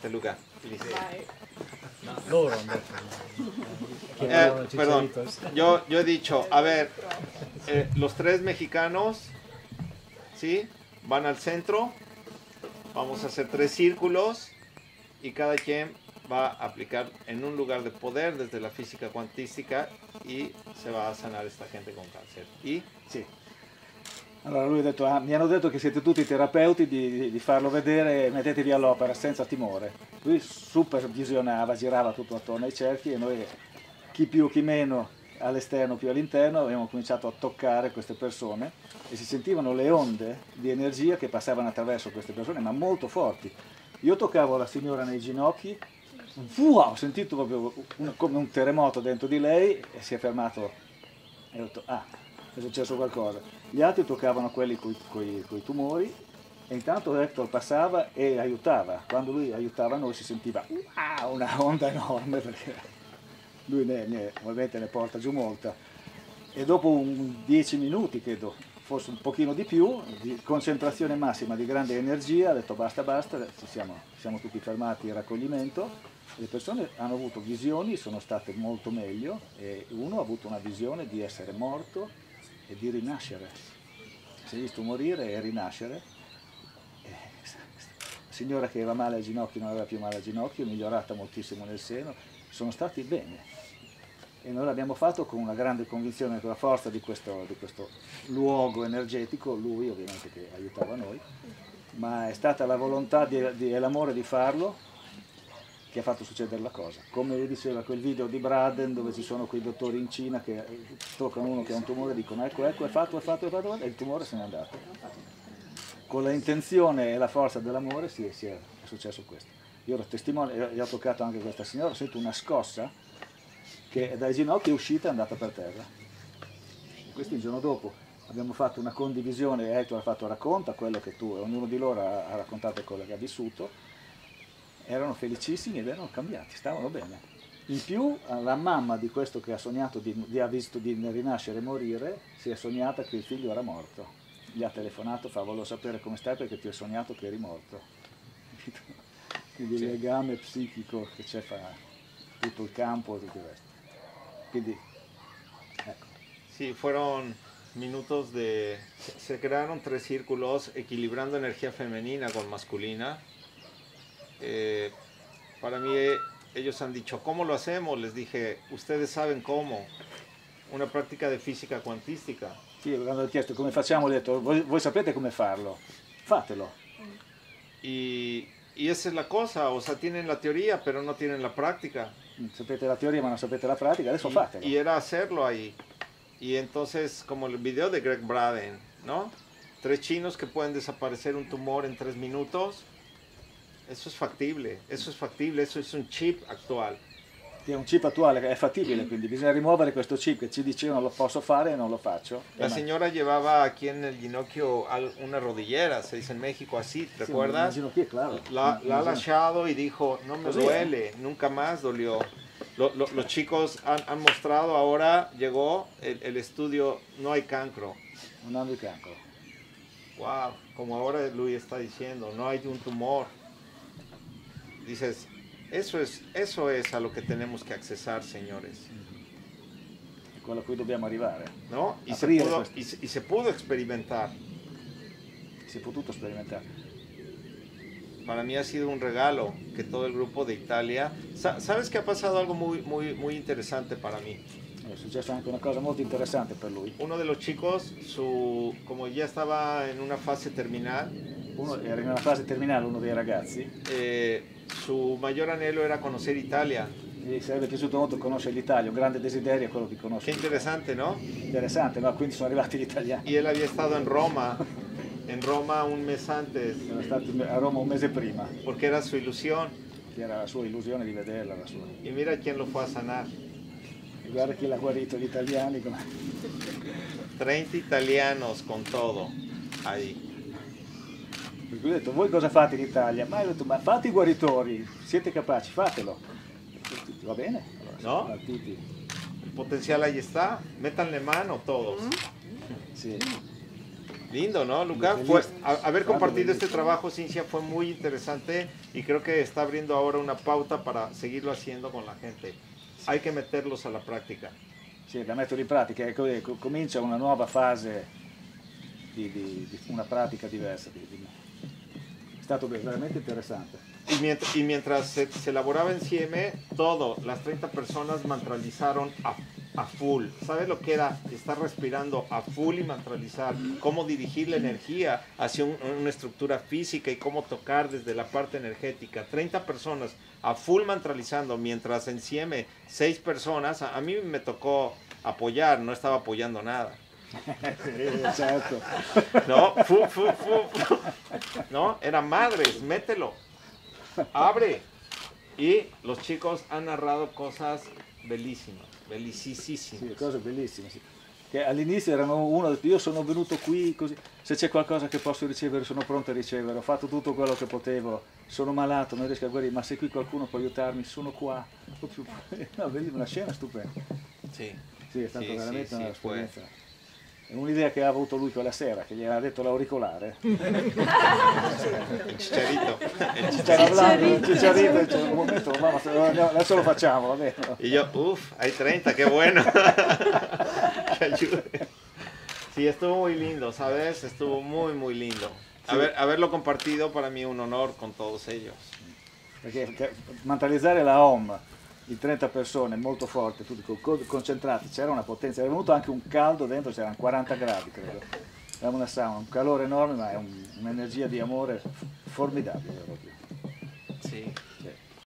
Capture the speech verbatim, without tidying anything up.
este lugar. Dice, No, loro han detto. eh, perdón, yo, yo he dicho, a ver, eh, los tres mexicanos, ¿sí? Van al centro, vamos a hacer tres círculos y cada quien va a aplicar en un lugar de poder desde la física cuantística y se va a sanar esta gente con cáncer. ¿Y? Sì. Allora lui ha detto, ah, mi hanno detto che siete tutti terapeuti, di, di, di farlo vedere, mettetevi all'opera senza timore. Lui supervisionava, girava tutto attorno ai cerchi e noi, chi più chi meno all'esterno più all'interno, abbiamo cominciato a toccare queste persone e si sentivano le onde di energia che passavano attraverso queste persone, ma molto forti. Io toccavo la signora nei ginocchi, wow, ho sentito proprio un, come un terremoto dentro di lei e si è fermato e ho detto, ah, è successo qualcosa. Gli altri toccavano quelli con i tumori e intanto Hector passava e aiutava. Quando lui aiutava noi si sentiva wow, una onda enorme perché lui ne, ne, ovviamente ne porta giù molta. E dopo un dieci minuti, credo, forse un pochino di più, di concentrazione massima di grande energia, ha detto basta basta, ci siamo, siamo tutti fermati in raccoglimento. Le persone hanno avuto visioni, sono state molto meglio e uno ha avuto una visione di essere morto e di rinascere. Si è visto morire e rinascere. E la signora che aveva male al ginocchio non aveva più male al ginocchio, è migliorata moltissimo nel seno, sono stati bene. E noi l'abbiamo fatto con una grande convinzione, con la forza di questo, di questo luogo energetico, lui ovviamente che aiutava noi, ma è stata la volontà di, di, e l'amore di farlo che ha fatto succedere la cosa. Come vi diceva quel video di Braden dove ci sono quei dottori in Cina che toccano uno che ha un tumore e dicono ecco, ecco, è fatto, è fatto, è fatto, e il tumore se n'è andato. Con l'intenzione e la forza dell'amore si, si è, è successo questo. Io ero testimone, gli ho toccato anche questa signora, ho sentito una scossa che dai ginocchi è uscita e è andata per terra. E questo il giorno dopo abbiamo fatto una condivisione, Hector ha fatto racconta quello che tu, ognuno di loro ha, ha raccontato quello che ha vissuto. Erano felicissimi ed erano cambiati, stavano bene. In più la mamma di questo che ha sognato di, di ha visto di rinascere e morire, si è sognata che il figlio era morto. Gli ha telefonato, fa volevo sapere come stai perché ti ho sognato che eri morto. Quindi il legame psichico che c'è fra tutto il campo e tutto il resto. Quindi, ecco. Sí, fueron minutos de... Se crearon tres círculos equilibrando energía femenina con masculina. Eh, para mí eh, ellos han dicho, ¿cómo lo hacemos? Les dije, ustedes saben cómo. Una práctica de física cuantística. Sì, quando ho chiesto come facciamo, ho detto, voi, voi sapete come farlo, fatelo. Y, y esa es la cosa, o sea, tienen la teoría, pero no tienen la práctica. Sapete la teoría, ma non sapete la pratica, adesso y, fatelo. Y era hacerlo ahí. Y entonces, como el video de Greg Braden, ¿no? Tres chinos que pueden desaparecer un tumor en tres minutos. Eso es factible, eso es factible, eso es un chip actual. È un chip attuale che è fattibile, quindi bisogna rimuovere questo chip che ci dice io non lo posso fare e non lo faccio. La señora llevaba aquí en el ginocchio una rodillera, se dice en México así, ¿te sí, acuerdas? Ginocchio, claro. La, la ha lachado y dijo, no me Così, duele, eh? nunca más dolió. Lo, lo, los chicos han, han mostrado, ahora llegó el, el estudio, no hay cancro. Non hanno il cancro. Wow, como ahora Luis está diciendo, no hay un tumor. Dices, eso es, eso es a lo que tenemos que accesar, señores. È quello a cui dobbiamo arrivare. ¿No? Y, se pudo, y, y se pudo experimentar. Si è potuto sperimentare. Para mí ha sido un regalo que todo el grupo de Italia... ¿Sabes que ha pasado algo muy, muy, muy interesante para mí? È successa anche una cosa molto interessante per lui. Uno de los chicos, su, como ya estaba en una fase terminal... Uno era in una fase terminale, uno dei ragazzi. Eh, su mayor anhelo era conocer Italia. Gli sarebbe piaciuto molto conoscere l'Italia, un grande desiderio è quello di conoscere. Qué interesante, ¿no? Interessante, no? Quindi sono arrivati gli italiani. Y él había estado en Roma, en Roma un mes antes. Era stato a Roma un mese prima. Porque era su ilusión. Che era la sua illusione di vederla. La sua. Y mira quién lo fue a sanar. E guarda chi l'ha guarito, gli italiani. Come... treinta italianos con todo, ahí. Per cui ho detto, voi cosa fate in Italia? Ma io ho detto, ma fate i guaritori, siete capaci, fatelo. Va bene? Allora, ¿no? Partiti. El potencial ahí está, métanle mano todos. Sì. Lindo, ¿no, Luca? Fue, a, haber compartido este trabajo, Cinzia, fue muy interesante y creo que está abriendo ahora una pauta para seguirlo haciendo con la gente. Hay que meterlos a la práctica. Sì, da mettere in pratica, e così comincia una nuova fase di, di, di una pratica diversa. Di, di, è stato veramente interessante. Y mientras, y mientras se, se elaboraba en C M, todo, las treinta personas mantralizaron a, a full. ¿Sabes lo que era estar respirando a full y mantralizar? Cómo dirigir la energía hacia un, una estructura física y cómo tocar desde la parte energética. treinta personas a full mantralizando, mientras en C M seis personas, a, a mí me tocó apoyar, no estaba apoyando nada. Certo. No, fu, fu, fu, fu. No, era madres, mételo. Abre. Y los chicos han narrado cosas bellísimas, bellicissime. Sì, cose bellissime. Sì. Che all'inizio erano uno, io sono venuto qui così, se c'è qualcosa che posso ricevere sono pronto a ricevere, ho fatto tutto quello che potevo, sono malato, non riesco a guarire, ma se qui qualcuno può aiutarmi, sono qua. No, una scena stupenda. Sì, sì è stata sì, veramente sì, una sì, esperienza. È un'idea che ha avuto lui quella sera, che gli aveva detto l'auricolare. Il chicharito. Stava hablando del chicharito, dice, un momento, mamma, adesso lo facciamo, va bene. Y yo, uff, hay treinta, qué bueno. Que ayude. Sí, estuvo muy lindo, ¿sabes? Estuvo muy, muy lindo. Haber, haberlo compartido para mí un honor con todos ellos. Perché mantralizzare la home di trenta persone molto forte, tutti concentrati, c'era una potenza, era venuto anche un caldo dentro, c'erano quaranta gradi credo, era una sauna, un calore enorme ma è un, un'energia di amore formidabile. Sì.